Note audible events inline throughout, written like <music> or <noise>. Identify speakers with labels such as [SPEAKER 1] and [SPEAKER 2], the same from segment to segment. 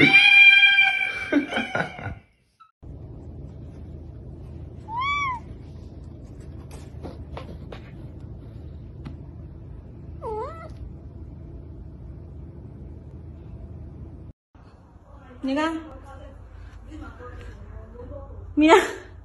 [SPEAKER 1] 你看，喵，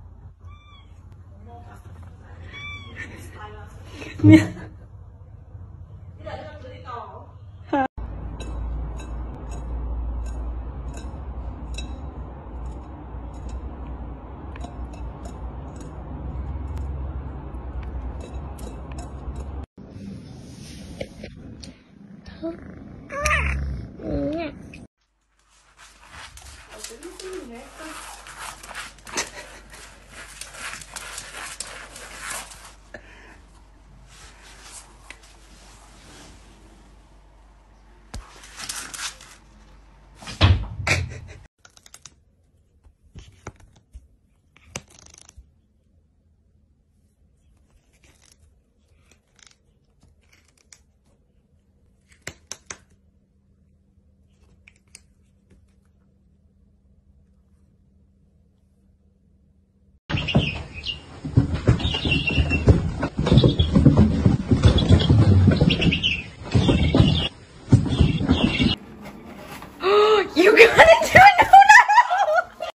[SPEAKER 1] 喵。You gotta do it! No, no!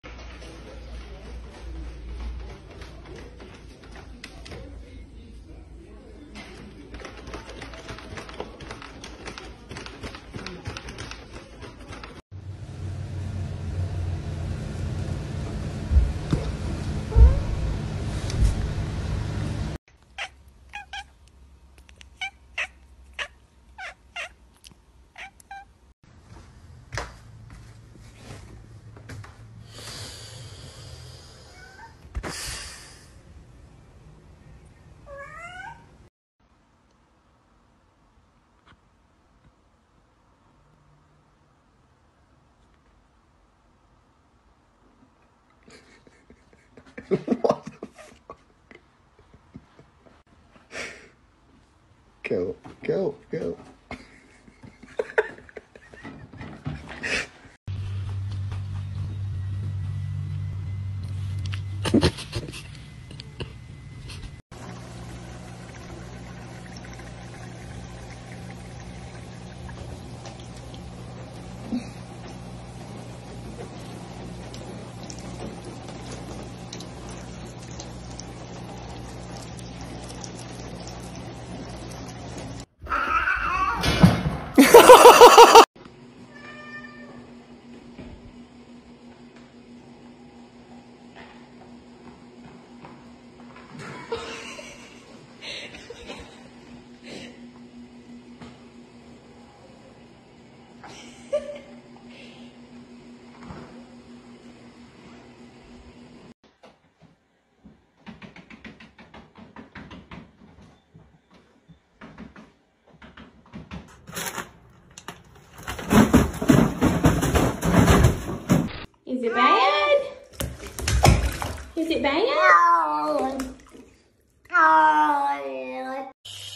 [SPEAKER 2] What the fuck? Go, go, go.
[SPEAKER 1] Is it bad? Is it bad?
[SPEAKER 3] No. Oh.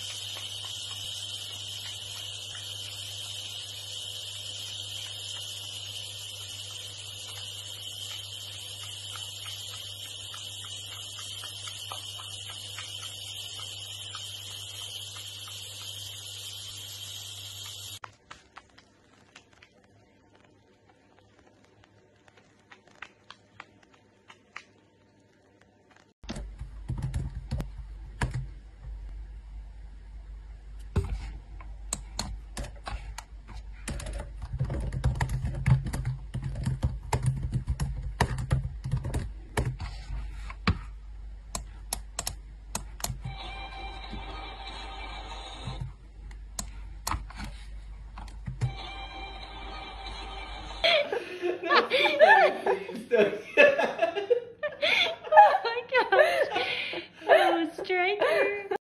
[SPEAKER 1] Oh my gosh. Oh, Striker.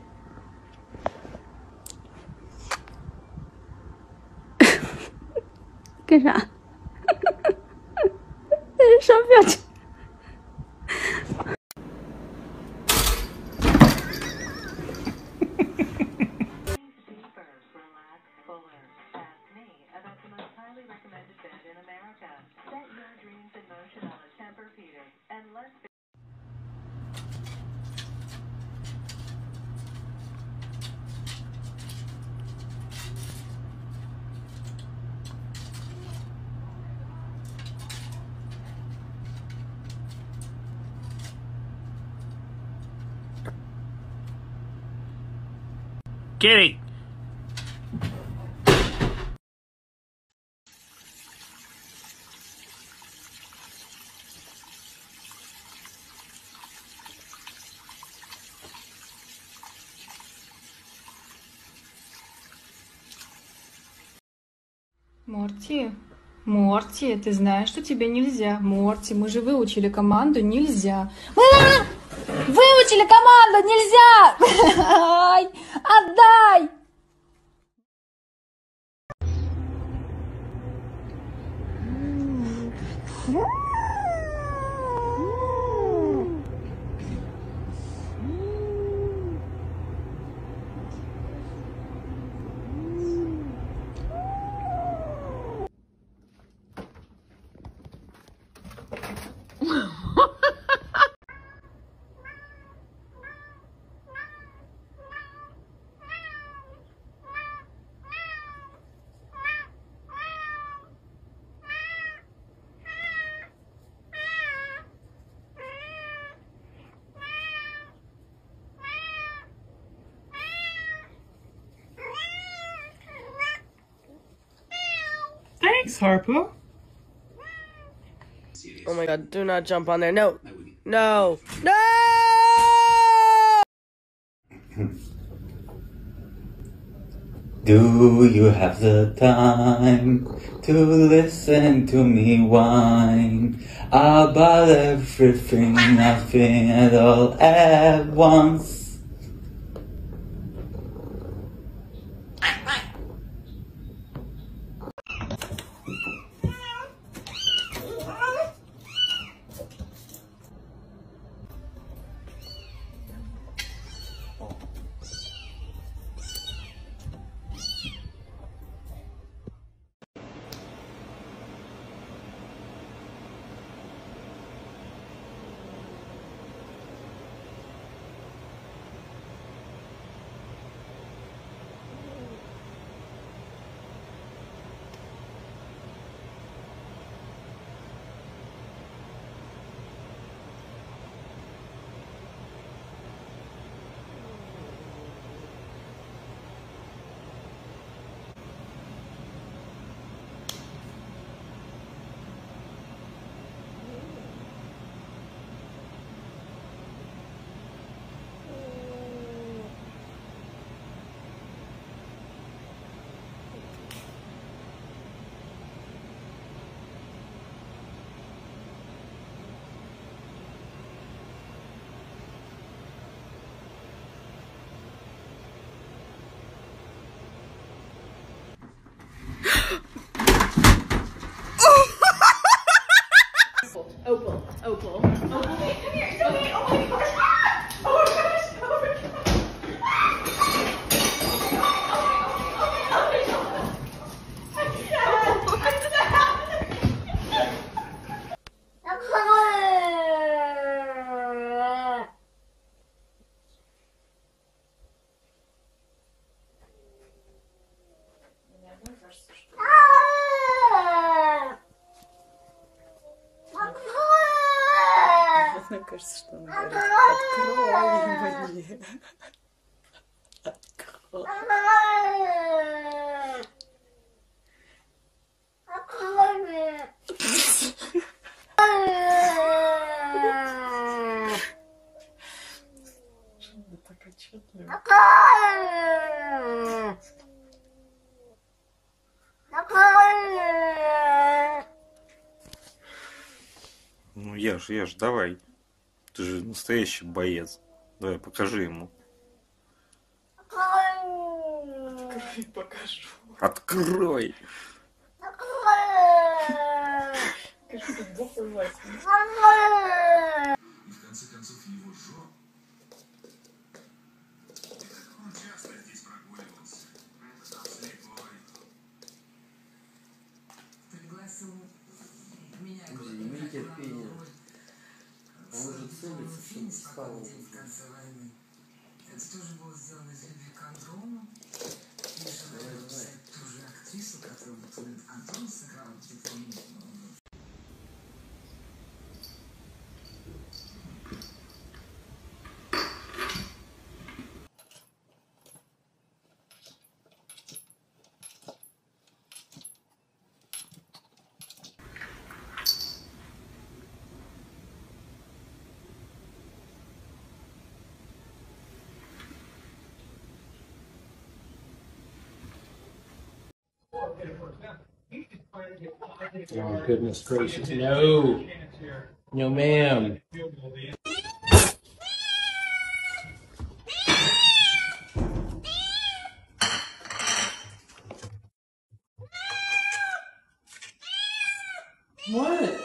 [SPEAKER 3] <laughs> 干啥？这是什么表情？
[SPEAKER 4] Deeper, relax, fuller. Ask me about the most highly recommended bed in America. Kitty!
[SPEAKER 5] Морти, Морти, ты знаешь, что тебе нельзя. Морти, мы же выучили команду «нельзя». Мы выучили команду «нельзя». Ай, отдай.
[SPEAKER 4] Thanks, Harpo.
[SPEAKER 6] Oh my god, do not jump on there. No. No. No!
[SPEAKER 7] Do you have the time to listen to me whine about everything, nothing at all at once?
[SPEAKER 5] Opal, Opal. Opal, come here. It's okay. Oh my gosh. Oh my gosh. Oh my Мне кажется, что он говорит: открой мне. Открой. Что-то так отчетливо.
[SPEAKER 4] Ну, ешь, давай. Ты же настоящий боец. Давай, покажи ему.
[SPEAKER 5] Покажу.
[SPEAKER 4] Открой!
[SPEAKER 5] Кажется, это Бог ужасен.
[SPEAKER 8] В конце концов, его жопа. Он часто здесь прогуливался. Слепой. Пригласил меня.
[SPEAKER 6] Имей терпение. Он уже целится, чтобы спал.
[SPEAKER 8] В конце войны. Это тоже было сделано из любви к Андрону. И желаю написать ту же актрису, которую Антон сыграл в дипломе.
[SPEAKER 6] Oh, goodness gracious. No. No, ma'am. What?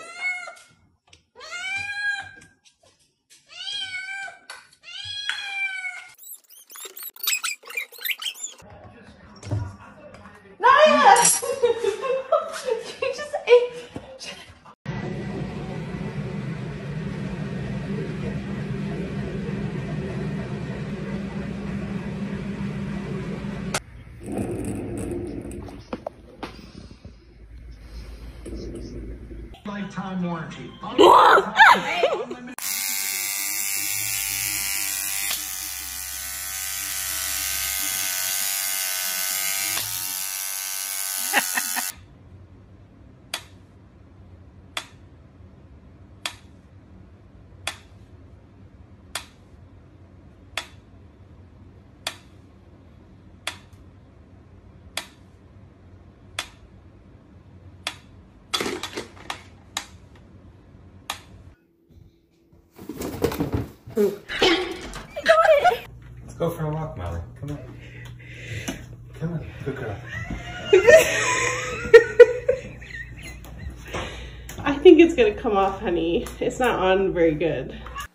[SPEAKER 5] You just ate.
[SPEAKER 8] Lifetime warranty.
[SPEAKER 6] Let's go for a walk, Molly. Come on. Come on, good girl.
[SPEAKER 9] I think it's gonna come off, honey. It's not on very good.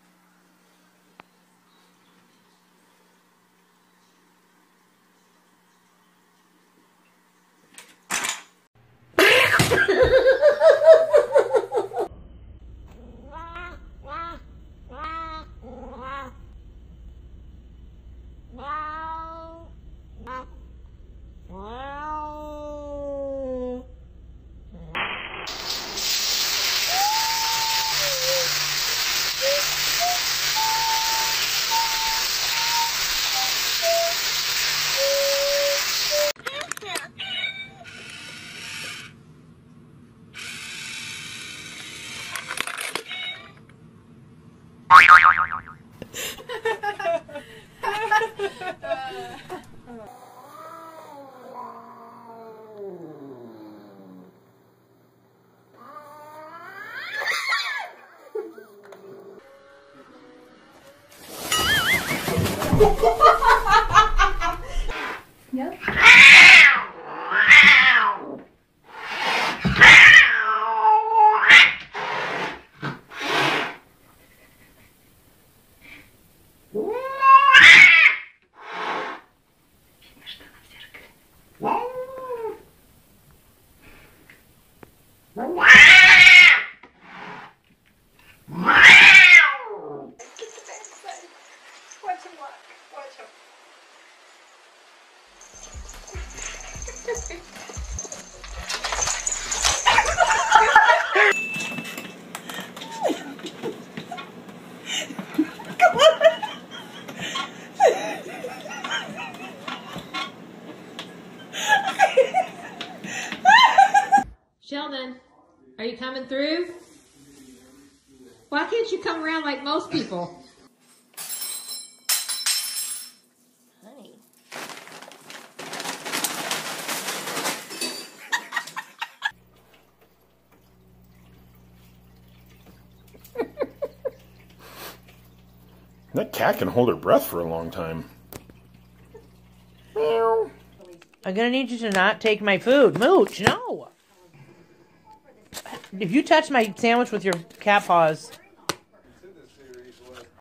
[SPEAKER 5] Yep.
[SPEAKER 1] Sheldon, are you coming through? Why can't you come around like most people? Honey.
[SPEAKER 10] That cat can hold her breath for a long time. Meow.
[SPEAKER 11] I'm gonna need you to not take my food. Mooch, no! If you touch my sandwich with your cat paws,